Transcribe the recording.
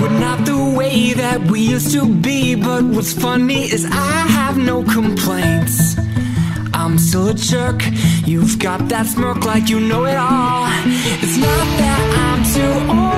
we're not the way that we used to be. But what's funny is I have no complaints. I'm still a jerk, you've got that smirk like you know it all. It's not that I'm too old